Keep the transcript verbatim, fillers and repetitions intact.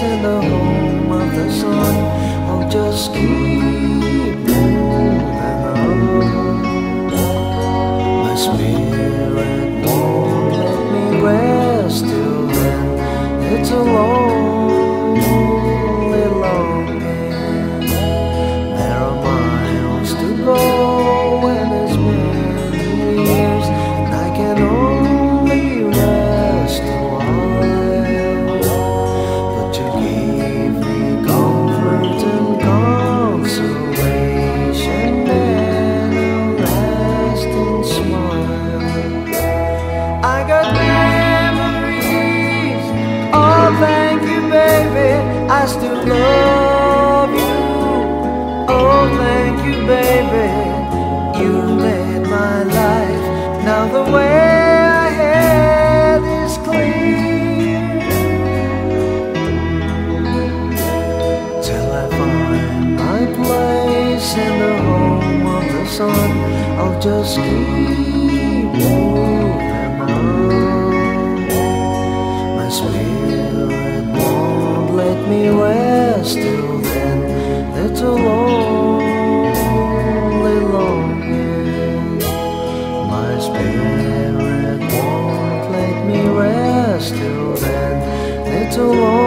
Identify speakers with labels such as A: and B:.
A: in the home of the sun. I'll just keep moving on. My spirit won't let me rest till then. It's a lonely longing. There are miles to go and as many years, and I can only rest a while. But you gave me comfort and consolation and a lasting smile. I got memories. Oh, thank you, baby. I still love you. Oh, thank you, baby. You made my life now the way ahead is clear. Till I find my place in the home of the sun, I'll just keep moving on. My spirit won't let me rest till then. It's a lonely longing. My spirit won't let me rest till then. It's a lonely